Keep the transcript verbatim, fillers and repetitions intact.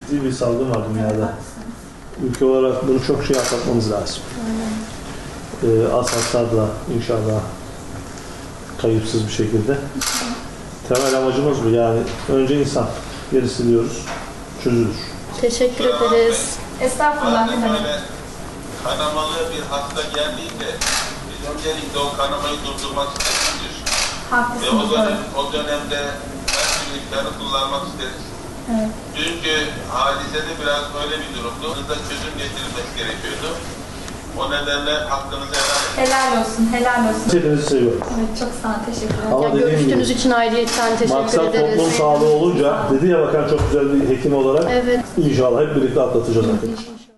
ciddi bir salgın var dünyada. Ülke olarak bunu çok şey atlatmamız lazım. Ee, az hasarla inşallah kayıpsız bir şekilde. Temel amacımız bu yani. Önce insan, gerisi diyoruz, çözülür. Teşekkür ederiz. Estağfurullah. Böyle kanamalı bir hasta geldiğinde biz öncelikle o kanamayı durdurmak isteriz. Ve o, dönem, o dönemde her türlü imkanı kullanmak isteriz. Evet. Dünkü hadisede biraz öyle bir durumdu. Hızla çözüm getirilmesi gerekiyordu. O nedenle hakkınızı helal edin. Helal olsun, helal olsun. Hepinizi seviyorum. Evet, çok sağ olun, teşekkür ederim. Ama Yani görüştüğünüz gibi, için ayrıyetten teşekkür maksat ederiz. toplum sağlığı olunca, dedi ya bakan çok güzel bir hekim olarak, evet. İnşallah hep birlikte atlatacağız arkadaşlar.